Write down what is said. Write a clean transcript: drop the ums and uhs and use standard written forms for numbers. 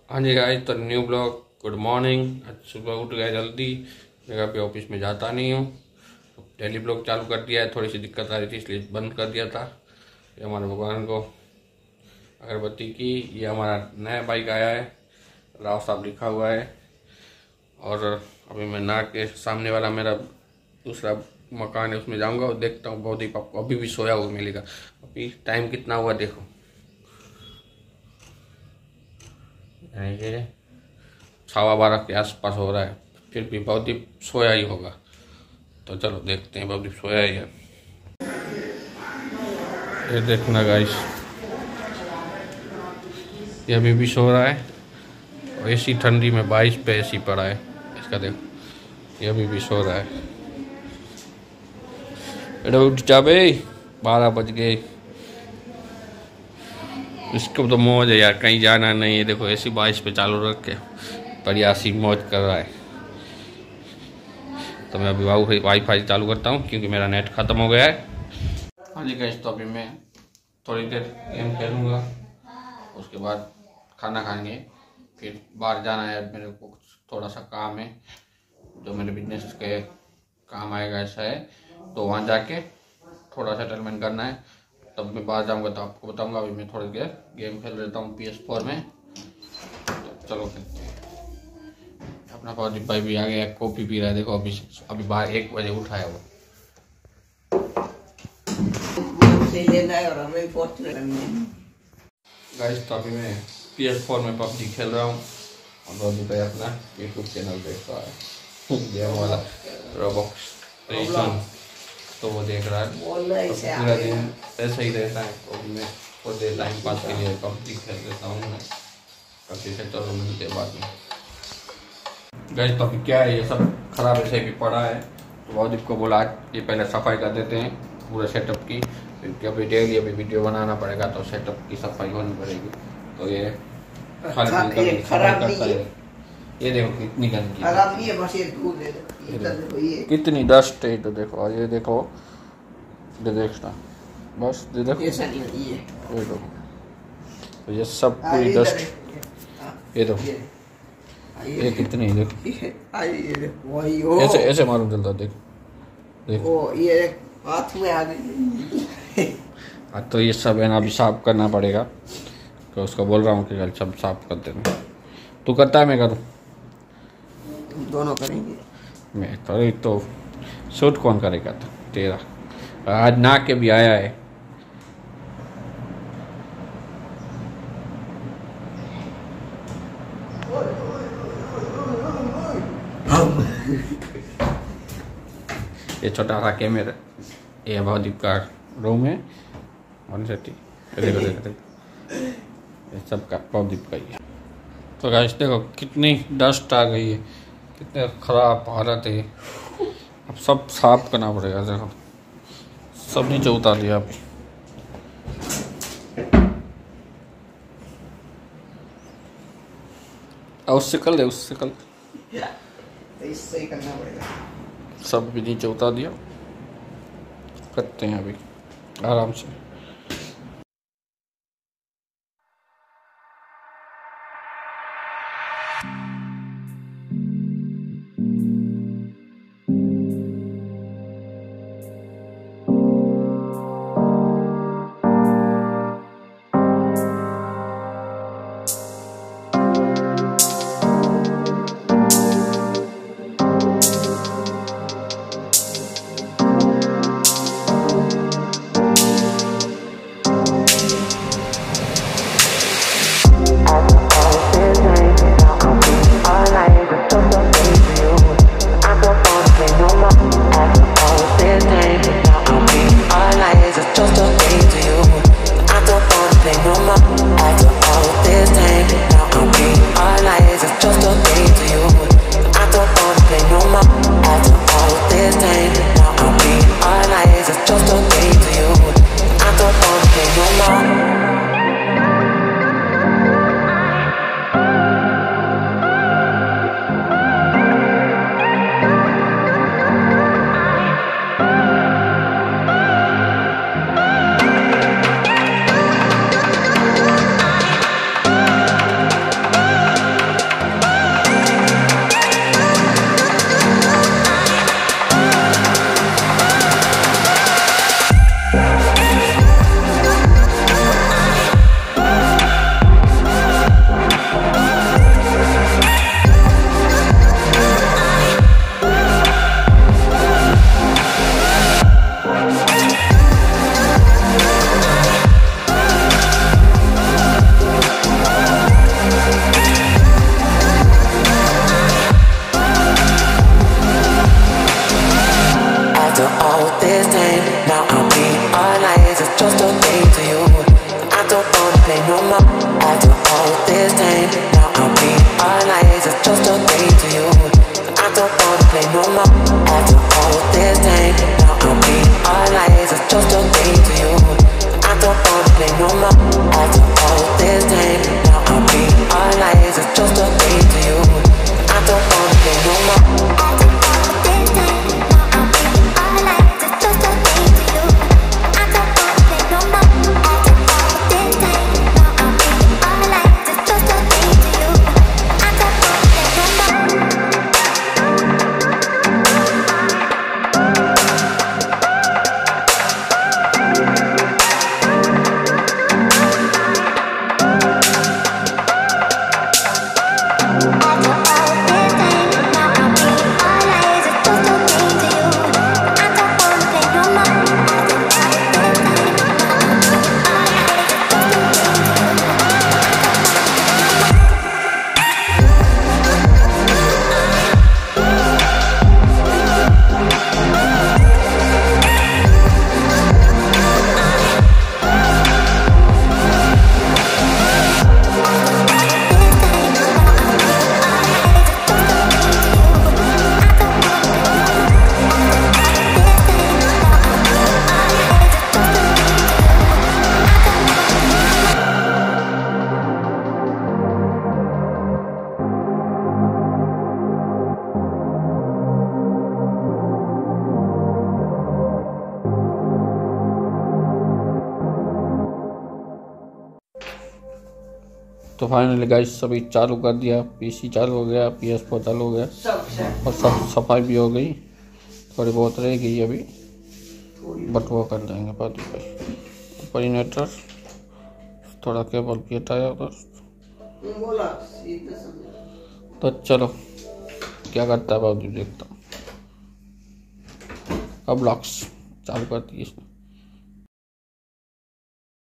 हाँ जी गाइस, तो न्यू ब्लॉग। Good morning. आज सुबह उठ गया जल्दी। मैं अभी ऑफिस में जाता नहीं हूँ, डेली ब्लॉग चालू कर दिया है। थोड़ी सी दिक्कत आ रही थी इसलिए बंद कर दिया था। ये हमारे भगवान को अगरबत्ती की। ये हमारा नया बाइक आया है, राव साहब लिखा हुआ है। और अभी मैं नाक के सामने वाला मेरा दूसरा मकान है, उसमें जाऊंगा और देखता हूँ। बहुत ही पापा अभी भी सोया हुआ मिलेगा। अभी टाइम कितना हुआ देखो, ये 12:15 के आसपास हो रहा है। फिर भी बहुत ही सोया ही होगा। तो चलो देखते हैं, बहुत ही सोया ही है। ये देखना गाइस, ये अभी भी सो रहा है। और एसी ठंडी में 22 पे एसी पड़ा है इसका। देखो ये अभी भी सो रहा है। बेटा उठ जा बे, 12 बज गए। इसको तो मौज है यार, कहीं जाना नहीं है। देखो एसी 22 पे चालू रख के बढ़िया सी मौज कर रहा है। तो मैं अभी वाईफाई चालू करता हूँ क्योंकि मेरा नेट ख़त्म हो गया है। हाँ जी गाइस, तो अभी मैं थोड़ी देर गेम खेलूँगा, उसके बाद खाना खाएंगे। फिर बाहर जाना है, मेरे को थोड़ा सा काम है जो मेरे बिजनेस के काम आएगा ऐसा है। तो वहाँ जाके थोड़ा सेटलमेंट करना है, तब मैं बाहर जाऊँगा तो आपको बताऊँगा। अभी मैं थोड़ी देर गेम खेल लेता हूँ PS4 में। तो चलो खेलते हैं। अपना प्रदीप भाई भी आ गया, कॉफ़ी पी रहा है। देखो अभी बाहर 1 बजे उठा है वो। गाइस, तो अभी मैं PS4 में PUBG खेल रहा हूँ और प्रदीप भाई अपना YouTube चैनल देख रहा है, गेम वाला रोबॉक्स रेसन। तो वो देख रहा है। तो पूरा दिन ऐसा ही रहता है। तो अभी मैं थोड़ी देर टाइम पास के लिए PUBG खेल लेता हूँ मैं। काफ़ी से चलो मिलते बाद में। गाइस, तो अभी क्या है, ये सब खराब ऐसे भी पड़ा है। तो प्रदीप को बोला ये पहले सफाई कर देते हैं पूरे सेटअप की, क्योंकि अभी डेली अभी वीडियो बनाना पड़ेगा तो सेटअप की सफाई होनी पड़ेगी। तो ये खराब नहीं है। ये देखो कितनी गंदगी खराब नहीं है, बस ये धूल है। कितनी डस्ट है। तो देखो ये देखो, ये देखना बस, ये देखो ये देखो, तो ये सब पूरी डस्ट। ये देखो ये कितनी, देखो ऐसे ऐसे मालूम चलता। देखो देखो ये हाथ में आ गई। तो ये सब है ना, अभी साफ करना पड़ेगा। तो उसको बोल रहा हूँ कि कल सब साफ कर देना। तू करता है मैं करूँ? दोनों करेंगे। मैं तो शूट कौन करेगा? तो तेरा आज ना के भी आया है। ये छोटा सा कैमरा, ये बहुत का रूम है। और देखो देखो ये सब का प्रदीप का ही है। तो गाइस देखो कितनी डस्ट आ गई है, कितने खराब हालत है। अब सब साफ करना पड़ेगा। देखो सब नीचे उतार दिया अभी। उससे कर ले, उससे कर ले, इससे ही करना पड़ेगा। सब भी नीचे उतार दिया, करते हैं अभी आराम से। तो फाइनली गाइस सभी चालू कर दिया, पीसी चालू हो गया, PS4 चालू हो गया और सब सफाई भी हो गई, थोड़ी बहुत रह गई अभी बट वो कर देंगे बाद में। परिनेटर थोड़ा केबल भी हटाया उधर, तो चलो क्या करता है बाबू देखता हूँ। अब लॉक्स चालू कर दिए इसने।